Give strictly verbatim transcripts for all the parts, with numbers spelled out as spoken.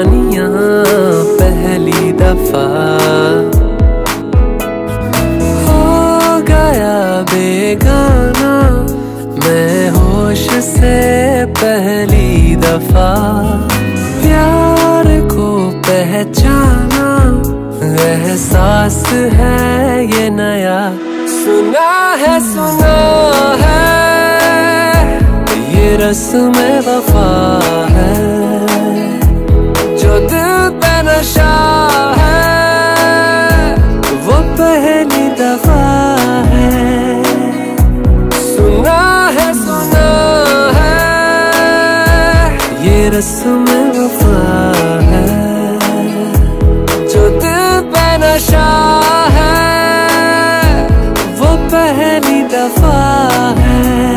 कहानियां पहली दफा हो गया बेगाना मैं होश से पहली दफा प्यार को पहचाना एहसास है ये नया सुना है सुना है ये रस्म वफा है जो दिल पे नशा है वो पहली दफा है सुना है सुना है ये रस्म वफा है जो दिल पे नशा है वो पहली दफा है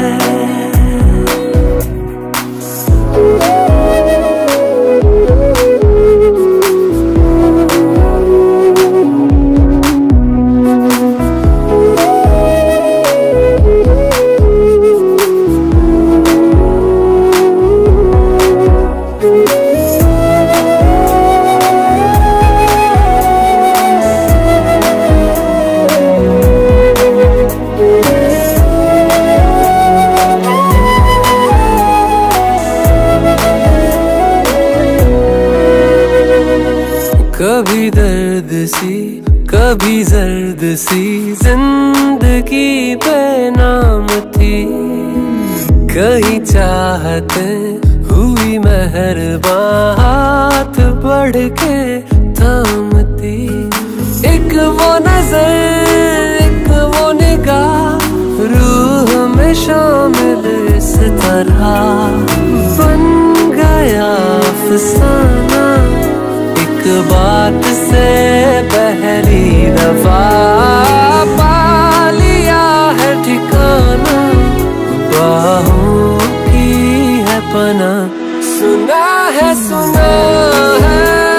कभी दर्द सी कभी जर्द सी जिंदगी बेनाम थी कहीं चाहते हुई मेहरबान हाथ बढ़ के थामती एक वो नजर एक वो निगाह रूह में शामिल इस तरह बन गया अफसाना एक बात से पहली दफा पा लिया है ठिकाना बाहों की है पना सुना है सुना है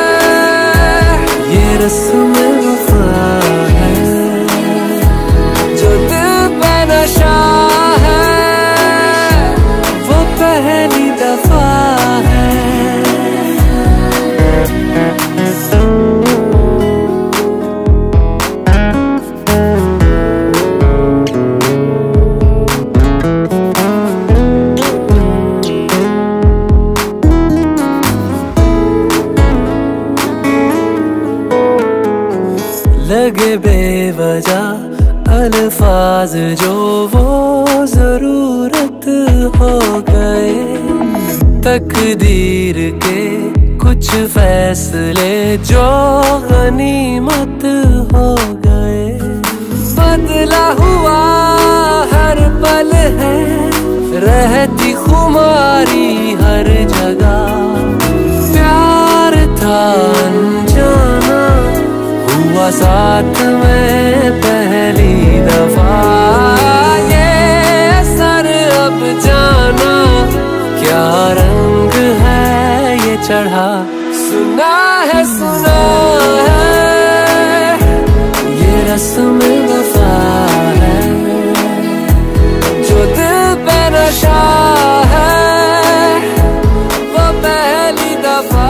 ये रस्म वफा है जो दिल पे नशा है वो पहली दफा है लगे बेवजह अल्फाज जो वो जरूरत हो गए तकदीर के कुछ फैसले जो गनीमत हो गए बदला हुआ हर पल है रहती खुमारी हर जगह प्यार था अनजाना हुआ साथ में पहली दफा ये सर अब जाना क्या रंग है ये चढ़ा सुना है सुना है ये रस्म वफा है जो दिल पे नशा है वो पहली दफा